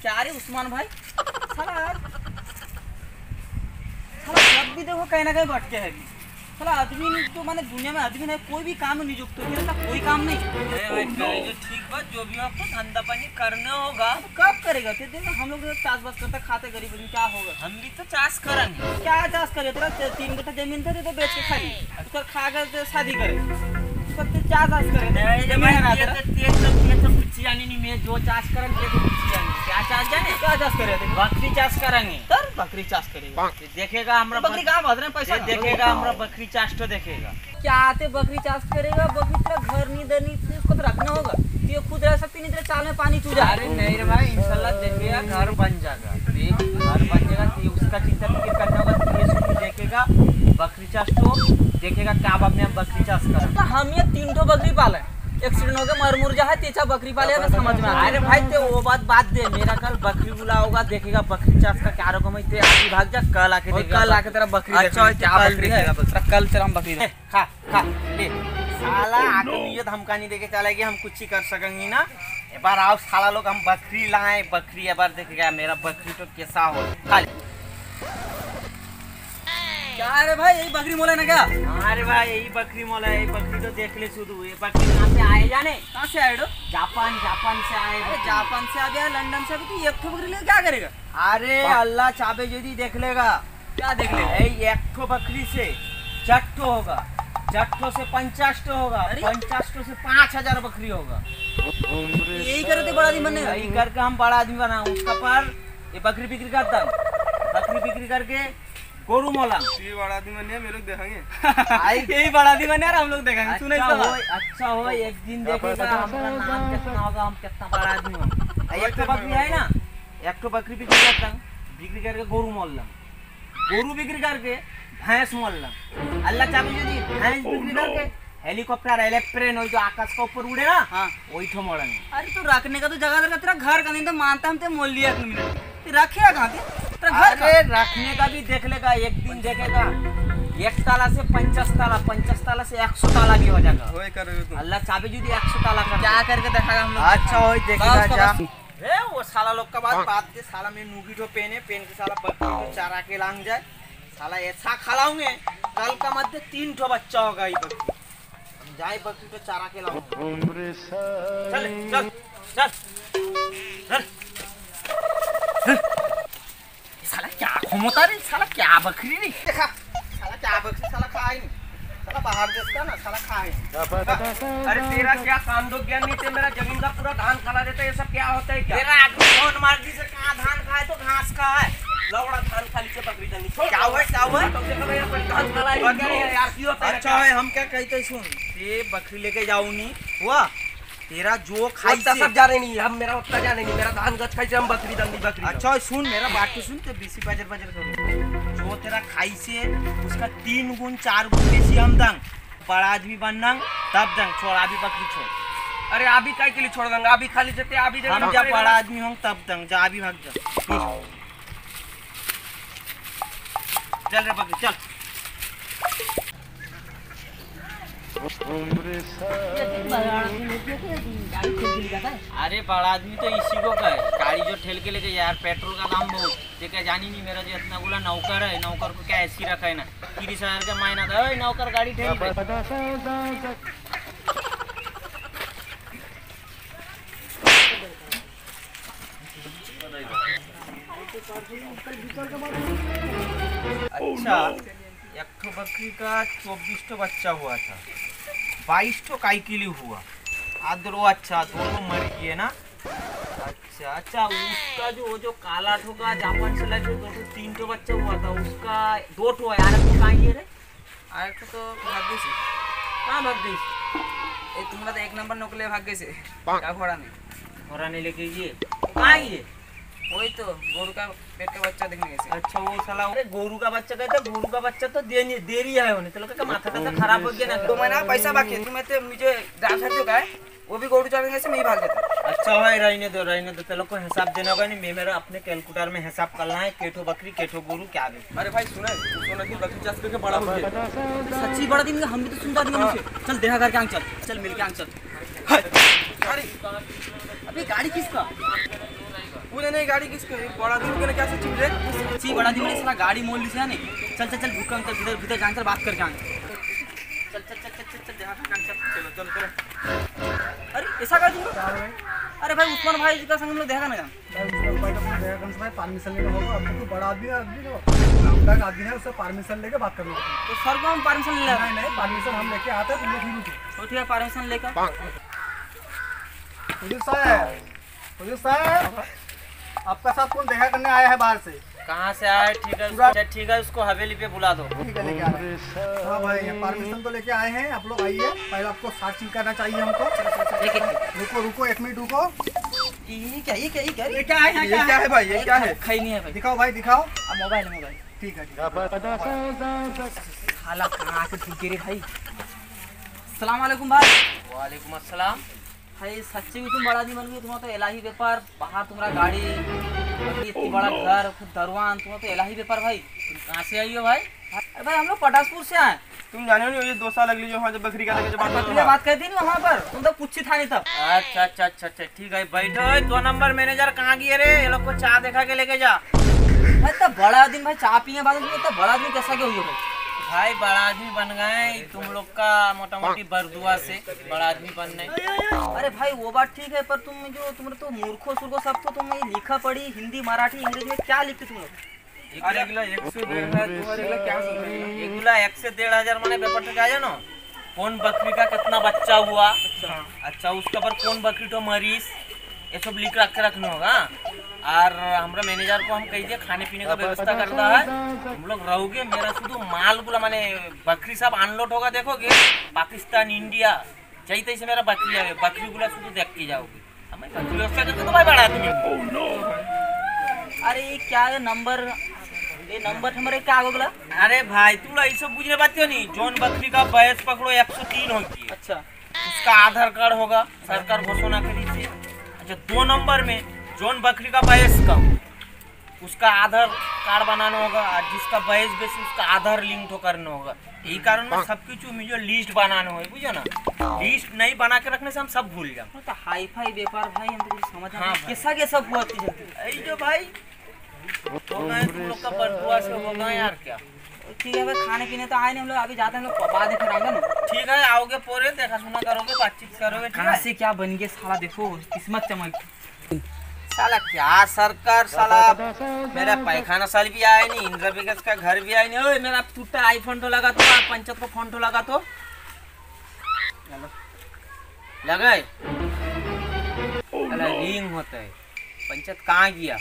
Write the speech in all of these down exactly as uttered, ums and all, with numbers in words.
क्या रे उस्मान भाई, साला यार साला जब भी देखो कहीं ना कहीं भटके है। साला आदमी तो माने दुनिया में आदमी है कोई भी काम नियुक्त हो गया, कोई काम नहीं। भाई जो ठीक बात, जो भी आपको धंधा पानी करना होगा तो कब करेगा? फिर देखो हम लोग चाष बास करते खाते गरीब आदमी, क्या होगा? हम भी तो चाष करेंगे। क्या चाष करे? तेरा तीन कट्ठा जमीन था तो बेच के खाई, उसका खा कर शादी करे, उसका क्या चाष करे? जमीन है ना तेरा? यानी नहीं मैं जो चाष करेंगे क्या चाष जाने क्या चाष करे? बकरी चाष करेंगे। सर बकरी चाष करेगा, देखेगा हमरा बकरी कहाँ भाग रहे हैं पैसा देखेगा हमरा बकरी चाष तो देखेगा। क्या आते बकरी चाष करेगा? बकरी तेरा घर नहीं देनी, उसको तो रखना होगा, ये खुद रह सकती नहीं, तेरे चाल में पानी चूजा। अरे नहीं रे भाई, इंशाल्लाह देखेगा घर बन जाएगा, घर बन जाएगा तो उसका चिंता फिक्र करना होगा। ये सुन देखेगा बकरी चाष तो देखेगा क्या अपने आप बकरी चाष कर। तो हम ये तीन ठो बकरी पाले, एक्सीडेंट हो गया मर मुर जा है, तेजा बकरी पाले है, समझ में। अरे भाई ते वो बात बात दे, मेरा कल बकरी बुला होगा, देखेगा बकरी चाष का क्या रकम है, ते आगे भाग जा, कल आके देखेगा, कल आके तेरा बकरी अच्छा क्या बकरी है, कल चल हम बकरी खा खा ले। साला आगे ये धमकानी देके चला कि हम कुछ ही कर सकेंगे ना, एक बार आओ साला लोग हम बकरी लाए, बकरी एक बार देखेगा मेरा बकरी तो कैसा हो। खा क्या है रे भाई, यही बकरी मोला ना क्या? अरे भाई यही बकरी मोला है, यही बकरी तो देख ले शुरू। ये बकरी कहाँ से आए जाने? कहाँ से आए? जापान जापान से आए। अरे जापान से आ गया, लंदन से। तो एक ठो बकरी ले क्या करेगा? अरे अल्लाह चाबे यदि देख लेगा, क्या देख लेगा? एक ठो बकरी से चट्टो होगा, चट्टो से पंचाश टो होगा, पंचाश टो से पाँच हजार बकरी होगा। यही करे तो बड़ा आदमी बनने, यही करके हम बड़ा आदमी बना। उसका पर ये बकरी बिक्री करता, बकरी बिक्री करके गोरू मोला ये बड़ा आदमी बने हम लोग देखेंगे। आई यही बड़ा आदमी बने हम लोग देखेंगे। सुने अच्छा हो, अच्छा हो, एक दिन देखेगा हमारा नाम कितना होगा, हम कितना बड़ा आदमी होंगे। एक तो बकरी है ना, एक तो बकरी बिक्री करता, बिक्री करके गोरू मोल, गोरू बिक्री करके भैंस मोल, अल्लाह चाहे यदि भैंस बिक्री करके हेलीकॉप्टर एरोप्लेन हो जो आकाश का ऊपर उड़े ना, हाँ वही तो मोड़ेंगे। अरे तो रखने का तो जगह जगह तेरा घर का नहीं तो मानता हम ते मोल लिया एक मिनट, रखेगा कहाँ थे? अरे रखने का भी देख लेगा, एक दिन देखेगा एक ताला से पंचास ताला, पंचास ताला से एक सौ ताला भी हो जाएगा। अल्लाह चाबे जुदी एक सौ ताला कर क्या करके देखागा हम लोग? अच्छा हो देखेगा जा। ए वो साला लोग का बात बात के साला में नूगी जो पेने पेन के साला बकरी को चारा के लांग जाए, साला ऐसा खिलाऊंगे कल का मध्य तीन ठो बच्चा होगा। ये बकरी जाए बकरी को चारा के लाऊंगे। चल चल चल चल। साला क्या घूमता रे, साला क्या बकरी नहीं देखा, साला क्या बकरी, साला खाए नहीं, साला बाहर देश का ना, साला खाए। अरे तेरा क्या काम दो ज्ञान नहीं थे, मेरा जमीन का पूरा धान खा देता है, ये सब क्या होता है? क्या तेरा आदमी कौन मार दी से कहाँ धान खाए तो घास का है, लौड़ा धान खाली से बकरी जंगी छोड़। क्या हुआ क्या हुआ? तो देखो मेरा पर धान खा है यार, क्यों होता है? अच्छा है हम क्या कहते सुन, ये बकरी लेके जाऊं नहीं हुआ, तेरा जो खाई से सब जाने नहीं, हम मेरा उतना जाने नहीं, मेरा धान गच खाई से हम बकरी दंगी बकरी। अच्छा सुन मेरा बात तो सुन, तो बीसी बजर बजर करो, जो तेरा खाई से उसका तीन गुण चार गुण बेसी हम दंग, बड़ा आदमी बनना तब दंग, छोड़ अभी बकरी छोड़। अरे अभी काय के लिए छोड़ देंगे, अभी खाली जते अभी हम जब बड़ा आदमी होंगे तब दंग, जा अभी भाग जा। चल रे बकरी चल। अरे बड़ा आदमी तो इसी को कहे, गाड़ी जो ठेल के लेके यार पेट्रोल का दाम बहुत देखा जानी नहीं, मेरा जो इतना बोला नौकर है, नौकर को क्या ऐसी रखा है ना, तीस हजार का महीना था, नौकर गाड़ी ठेल पे। अच्छा एक ठो बकरी का चौबीस ठो बच्चा हुआ था, बाईस ठो काई के लिए हुआ, आदरो अच्छा दोनों मर गए ना। अच्छा अच्छा उसका जो वो जो काला ठो का जापान से लाए दो ठो तीन ठो बच्चा हुआ था, उसका दो ठो है यार, तो कहाँ ये रे? आए तो भाग गई से, कहाँ भाग गई? ये तुम्हारा तो एक नंबर नौकले भाग गई से, क्या घोड़ा नहीं घोड़ा नहीं लेके ये कहाँ ये? वही तो गोरू का पेट का बच्चा देखने गए से। अच्छा वो साला गोरू का बच्चा कहते, गोरू का बच्चा तो देरी देरी है होने, तो लोग का माथा तो खराब हो गया ना, दो महीना पैसा बाकी है, तुम्हें तो मुझे डाल जो का है वो भी गोरू चावेंगे से मैं ही भाग जाता। अच्छा भाई रहने दो रहने दो, चलो कोई हिसाब देना होगा नहीं, मैं मेरा अपने कैलकुलेटर में हिसाब करना है, केठो बकरी केठो गोरू क्या दे। अरे भाई सुना सुना कि बकरी चाष करके बड़ा हो गया, सच्ची बड़ा दिन हम भी तो सुनता दिन मुझे। चल देखा करके आंग चल, चल मिल के आंग चल। अरे अबे गाड़ी किसका? बुझे नहीं गाड़ी किसको बड़ा आदमी के क्या सच्ची रे सच्ची बड़ा दी साला गाड़ी मोल ली से नहीं। चल चल चल भूख अंकल भीतर भीतर जान चल बात करके आए। चल चल चल चल चल देखा कान चल चलो चलो चलो। अरे ऐसा कर दूँ? अरे भाई उस्मान भाई जी का संग हम लोग देखा ना जान। परमिशन लेना होगा। अब तो बड़ा आदमी है, आदमी तो नामदार आदमी है, उससे परमिशन लेके बात करना होगा। तो सर को हम परमिशन ले नहीं नहीं परमिशन हम लेके आते हैं, तुम लोग ही रुको। तो ठीक है परमिशन लेकर। पुलिस साहब, पुलिस साहब, आपका साथ कौन देखा करने आया है बाहर से? कहाँ से आए? ठीक है उसको ठीक है उसको हवेली पे बुला दो। ठीक है लेके आ रहे हैं। हाँ भाई परमिशन तो लेके आए हैं, आप लोग आइए। पहले आपको सर्चिंग करना चाहिए हमको। एक एक रुको रुको एक मिनट रुको। ये क्या ये क्या ये क्या ये क्या है ये क्या है भाई ये क्या है खाई नहीं है भाई। दिखाओ भाई दिखाओ। अब मोबाइल है मोबाइल। ठीक है ठीक है। खाला कहाँ के ठीक रे भाई। सलाम वालेकुम भाई। वालेकुम अस्सलाम। भाई सच्चे भी तुम बड़ा आदमी बन गए। तुम्हारा तो इलाही व्यापार, बाहर तुम्हारा गाड़ी, इतनी बड़ा घर, खुद दरवान, तुम्हारा तो इलाही व्यापार भाई। तुम कहाँ से आई हो भाई? अरे भाई हम लोग पटासपुर से आए। तुम जाने नहीं ये दो साल अगली जो वहाँ जब बकरी का लेके जब बात बकरी बात कहती नहीं वहाँ पर, तुम तो कुछ था नहीं तब। अच्छा अच्छा अच्छा अच्छा ठीक है बैठो। दो नंबर मैनेजर कहाँ गए रे? ये लोग को चाय देखा के लेके जा। भाई तब बड़ा आदमी भाई चाय पिए बाद में तब बड़ा आदमी कैसा क्या हुई भाई? भाई बड़ा आदमी बन गए तुम लोग का मोटा मोटी बरदुआ से बड़ा आदमी बनने। अरे भाई वो बात ठीक है पर तुम जो तुम तो मूर्खो सुर्खो सब तो तुम ये लिखा पढ़ी हिंदी मराठी अंग्रेजी में क्या लिखते तुम लोग? अरे अगला एक से डेढ़ है तुम्हारे अगला क्या सोच रहे हो? एगुला एक से डेढ़ हजार माने पेपर टका जानो कौन बकरी का कितना बच्चा हुआ। अच्छा उसका पर कौन बकरी तो मरीज ये सब लिख रख के रखना होगा। और हमारा मैनेजर को हम कह दिए खाने पीने का व्यवस्था करता है। हम लोग रहोगे मेरा शुद्ध माल गुला माने बकरी सब अनलोड होगा देखोगे पाकिस्तान इंडिया चाहिए से मेरा बकरी आवे बकरी गुला शुद्ध देख के जाओगे। हमें बकरी व्यवस्था करके तो भाई बड़ा आदमी। अरे ये क्या है नंबर ये नंबर हमारे क्या होगा? अरे भाई तू ये सब बुझने बात क्यों नहीं जोन बकरी का बैच पकड़ो एक सौ तीन होगी। अच्छा उसका आधार कार्ड होगा सरकार घोषणा करी थी। अच्छा दो नंबर में जोन बकरी का बैच कम उसका आधार कार्ड बनाना होगा और जिसका बैच बेसी उसका आधार लिंक तो करना होगा। यही कारण में सब कुछ मुझे लिस्ट बनाना है बुझो ना। लिस्ट नहीं बना के रखने से हम सब भूल जाए। तो हाई फाई व्यापार भाई हम तो कुछ समझ हाँ नहीं कैसा कैसा हुआ तुझे? जो भाई तो मैं तुम लोग का बरदुआ से होगा यार क्या। ठीक है भाई खाने पीने तो आए नहीं हम लोग अभी जाते हैं हम लोग बाद में फिर आएंगे ना। ठीक है आओगे पूरे देखा सुना करोगे बातचीत करोगे। कहाँ से क्या बन गए साला देखो किस्मत चमक। साला क्या सरकार साला मेरा पैखाना साल भी आया नहीं इंदिरा विकास का घर भी आया नहीं। ओए मेरा टूटा आईफोन तो लगा तो पंचायत को फोन तो लगा तो लगाए रिंग होता है पंचायत कहाँ गया।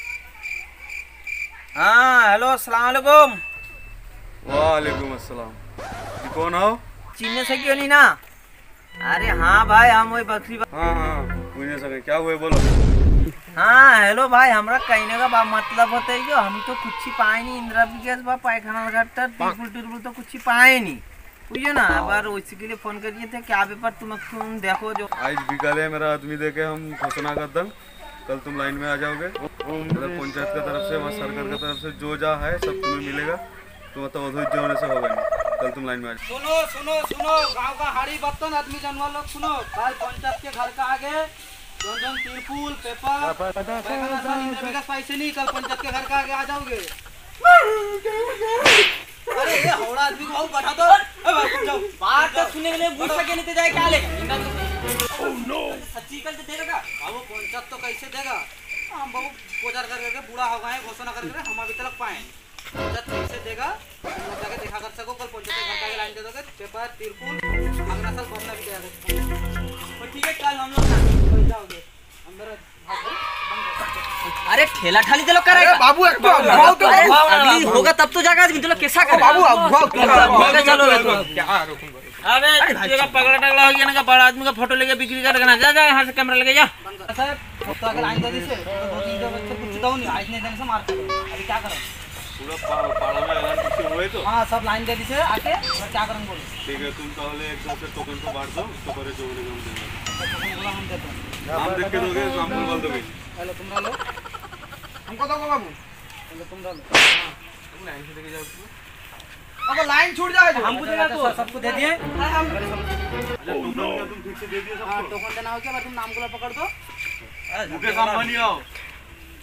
हाँ हेलो अस्सलाम वालेकुम। वालेकुम अस्सलाम। जी कौन हो? चीने से क्यों नहीं ना? अरे हाँ भाई हम वही बकरी बा... हाँ हाँ पूछने सके क्या हुए बोलो। हाँ हेलो भाई हमरा कहने का बा मतलब होता है कि हम तो कुछ ही पाए नहीं इंदिरा विकास बा पैखाना लगाता तिरपुल तिरपुल तो कुछ ही पाए नहीं बुझे ना। बार उसी के लिए फोन करिए थे क्या पेपर तुम तुम देखो जो आज बिकाले मेरा आदमी देके हम घोषणा कर दम कल तुम लाइन में आ जाओगे। मतलब पंचायत की तरफ से वहाँ सरकार की तरफ से जो जा है सब तुम्हें मिलेगा। तो मतलब अधूर होने से होगा नहीं कल तुम लाइन में आ जाओ। सुनो सुनो सुनो गांव का हाड़ी बर्तन आदमी जानवर लोग सुनो कल पंचायत के घर का आगे जोन जोन तिरपुल पेपर पैसे नहीं कल पंचायत के घर का आगे आ जाओगे। अरे ये हौड़ा आदमी को बैठा दो बात तो सुनने के लिए पूछ सके नहीं तो जाए क्या लेगा सच्ची कल तो देगा बाबू पंचायत तो कैसे देगा? हम बाबू पोजार कर करके बूढ़ा हो गए घोषणा कर करके हम अभी तक पाए पंचायत कैसे देगा? जाके देखा कर सको कल पंचायत के घर का लाइन दे दोगे पेपर तिरपुल अगला साल घोषणा भी देगा। ठीक है कल हम लोग जाओगे अंदर। अरे ठेला ठाली तो लोग करेगा बाबू एक तो अगली होगा तब तो जाएगा आदमी तो लोग कैसा करे बाबू अब चलो क्या रोकूंगा अबे तेरा पगला टगला हो गया ना का बड़ा आदमी का फोटो लेके बिक्री कर रखना जा जा यहाँ से कैमरा लेके जा। साहब फोटो अगर आइन दे से तो दो तीन जगह से कुछ दो नहीं आज नहीं देने से मार कर अभी क्या करें? पूरा पाड़ा में ऐलान किसी हुए तो हाँ सब लाइन दे दी से आके और क्या करें बोलो। ठीक है तुम ताहले एक साथ से टोकन को बांट दो उसको करे जो बोलेगा हम देंगे। हम देते हैं नाम देख के दोगे नाम बोल दोगे। हेलो तुम लो हमको दो बाबू हेलो तुम लो तुम लाइन से लेके जाओ अब लाइन छूट जाए तो हमको देगा तो सबको दे दिए। अच्छा टोकन क्या तुम ठीक से दे दिए हाँ सबको? टोकन देना हो क्या तुम नाम को पकड़ दो मुकेश अंबानी आओ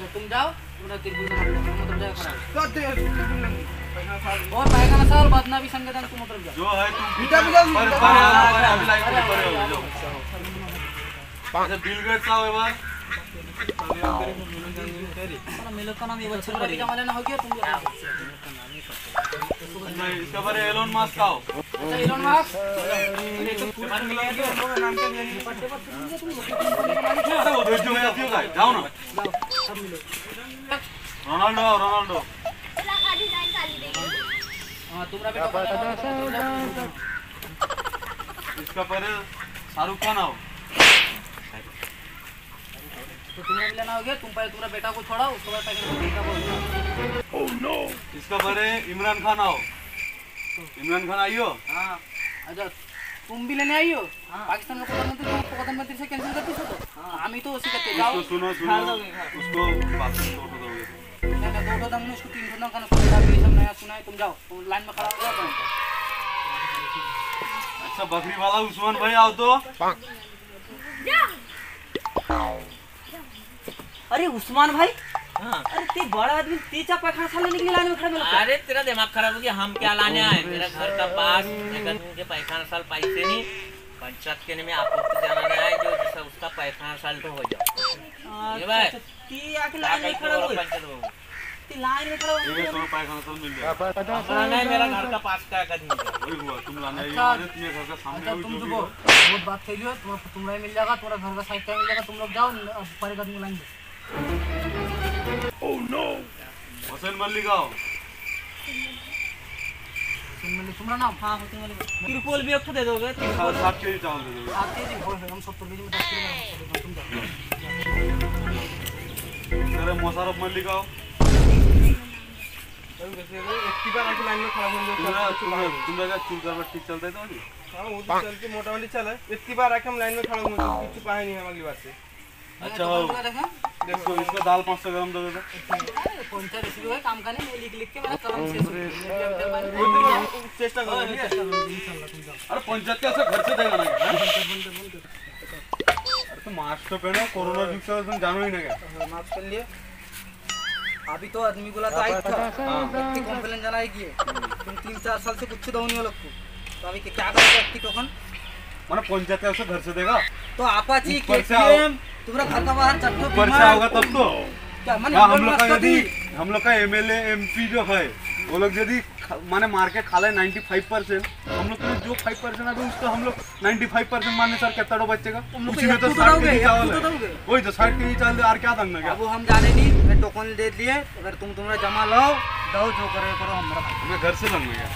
तुम जाओ तुम तिरपुल में मतलब जाओ खड़ा तो दे और पायखाना साल बदना भी संगठन तुम मतलब जाओ जो है तुम बेटा बेटा पर पर पर अभी लाइन में पड़े हो जाओ अच्छा बिल गेट्स आओ एक बार मेरे का नाम ये बच्चे का जमाना ना हो गया तुम नहीं इसका बारे एलोन मस्क आओ अच्छा इलोन मास्क ये तो पूरा मिला के हम लोग नाम के लिए पट्टे पर तुम अच्छा वो भेज दो मैं आती हूँ गाइस जाओ ना रोनाल्डो आओ रोनाल्डो हां तुम्हारा बेटा इसका बारे शाहरुख खान आओ तो तुम्हें मिलना हो गया तुम पहले तुम्हारा बेटा को छोड़ाओ उसके बाद पैकेट बेटा बोल ओह नो इसका बारे इमरान खान आओ इमरान खान आइयो हां अच्छा तुम भी लेने आई हो पाकिस्तान में प्रधानमंत्री को प्रधानमंत्री से कैंसिल कर दी तो हम ही तो उसी करते जाओ उसको सुनो सुनो उसको वापस तोड़ दोगे नहीं नहीं दो दो दम उसको तीन दो खाना पड़ेगा ये सब नया सुना है तुम जाओ तुम लाइन में खड़ा हो जाओ अच्छा बकरी वाला उस्मान भाई आओ तो अरे उस्मान भाई हाँ अरे ते बड़ा आदमी तेजा पैखाना साल लेने के लिए लाइन में खड़ा मिला अरे तेरा दिमाग खराब हो गया हम क्या लाने आए मेरा घर का पास अगर मुझे पैखाना साल पैसे नहीं पंचायत के में आपत्ति जनाने आए जो जैसा उसका पैखाना साल तो हो जाए ये भाई ती आके लाइन में खड़ा हुए पंचायत बाबू ती लाइन में खड़ा एक हुए तो पैखाना साल मिल जाएगा अपना नहीं मेरा घर का पास का आदमी वही हुआ तुम लाने आई अच्छा। हो तुम्हें घर का सामने अच्छा हुई तुम जो जो भी वो हो बहुत बात कह लियो तुम्हारा तुम्हारा मिल जाएगा तुम्हारा घर का साइड का मिल जाएगा तुम लोग जाओ परेगा तुम लाइन में हुसैन मल्लिक आओ सुन मैंने तुम्हारा नाम हाँ होते वाले तिरपुल भी एक तो दे दोगे सात सात केजी चावल दे दोगे आते ही बोल हम सत्तर केजी में दस किलो में तुम जाओ तेरे मोशारफ मल्लिक आओ एक बार आके लाइन में खड़ा हो जाओ तुम्हारा तुम्हारा तुम्हारा चूल करवा ठीक चलता है तो नहीं हां वो तो चल के मोटा वाली चल है एक बार आके हम लाइन में खड़ा हो जाओ कुछ पाए नहीं हम अगली बार से अच्छा हो देखो इसका दाल पाँच सौ ग्राम दे देता कौन सा रेसिपी है काम का नहीं मैं लिख लिख के मेरा कलम से चेष्टा करो अरे पंचायत का ऐसा घर से देगा ना क्या अरे तो मास्क तो पहनो कोरोना जुग से तुम जानो ही ना क्या माफ कर लिए अभी तो आदमी बोला था आई था व्यक्ति कंप्लेन जनाई किए तुम तीन चार साल से कुछ दो नहीं लोग को तो अभी क्या करोगे व्यक्ति कौन माना पंचायत का ऐसा घर से देगा तो आपाची ऊपर से केटीएम तुम्हारा घर का बाहर चट्टो ऊपर से आओगा तब तो क्या माने हाँ, हम लोग का यदि हम लोग का एमएलए एमपी जो है वो लोग यदि माने मार के खा ले पचानवे परसेंट हम लोग के जो पाँच परसेंट है उसका हम लोग पचानवे परसेंट मानने सर कितना बचेगा उसी में तो साठ केजी चावल है वही तो साठ केजी चावल और क्या दंगा क्या अब हम जाने नहीं मैं टोकन दे दिए अगर तुम तुम्हारा जमा लाओ दो जो करे करो हमारा हमें घर से लगना क्या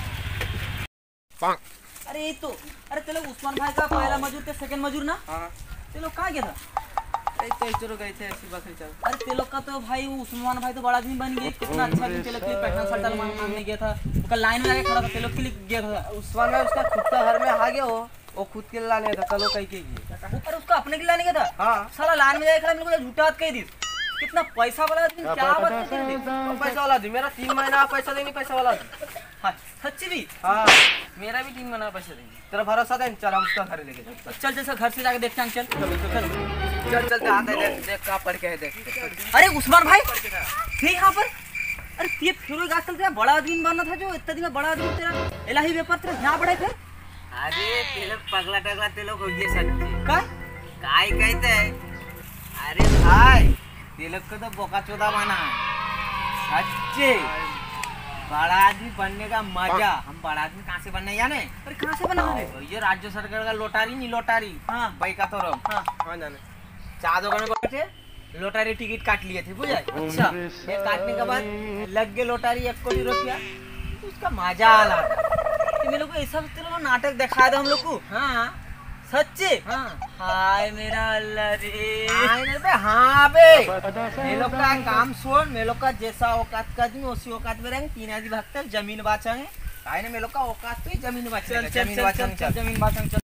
अरे ये तो अरे चलो उस्मान भाई का पहला मजूर थे सेकंड मजूर ना हां चलो कहाँ गया था ऐसे चलो गए थे ऐसी बकरी चावल अरे ते लोग का तो भाई वो उस्मान भाई तो बड़ा आदमी बन गए कितना अच्छा दिन चले थे पैठान सल्टल मांगने गया था उसका लाइन में आके खड़ा था ते लोग के लिए गया था उस्मान भाई उसका खुद का घर में आ गया हो वो खुद के लाने था कलो कहीं के ऊपर उसका अपने के लिए लाने गया था हाँ साला लाइन में जाके खड़ा मेरे को झूठा हाथ कह दी कितना पैसा वाला आदमी क्या बात करते थे पैसा वाला दी मेरा तीन महीना पैसा देनी पैसा वाला हाँ सच्ची भी हाँ मेरा भी तीन महीना पैसे देंगे तेरा भरोसा दे चल हम उसका घर लेके जाते चल जैसा घर से जाके देखते हैं चल चल चल चल आते देख देख का पढ़ के है देख अरे उस्मान भाई थे यहाँ पर अरे ये फिर गाछ चलते बड़ा आदमी बनना था जो इतना दिन में बड़ा आदमी तेरा इलाही व्यापार तेरा यहाँ बढ़े फिर अरे ते लोग पगला टगला ते लोग हो गए सच्चे काय काय कहते हैं अरे भाई ते लोग को तो बोका चोदा बना सच्चे बड़ा आदमी बनने का मजा हम बड़ा आदमी कहाँ से बनने जाने अरे कहाँ से बना है ये राज्य सरकार का लोटारी नहीं लोटारी हाँ भाई का तो हाँ हाँ जाने चार दुकान में बैठे लोटारी टिकट काट लिए थे बुझाए अच्छा ये काटने के बाद लग गए लोटारी एक कोटी रुपया उसका मजा आला कि मेरे को ऐसा तेरे को नाटक दिखा दो हम लोग को हाँ सच्चे हाँ हाय मेरा अल्लाह रे हाँ बे हाँ बे ये लोग का काम सुन ये लोग का जैसा औकात का आदमी उसी औकात में रहेंगे तीन आदमी भागते जमीन बाचेंगे आए ना ये लोग का औकात पे जमीन बाचेंगे चल चल जमीन चल बाचेंगे चल जमीन बाचेंगे चल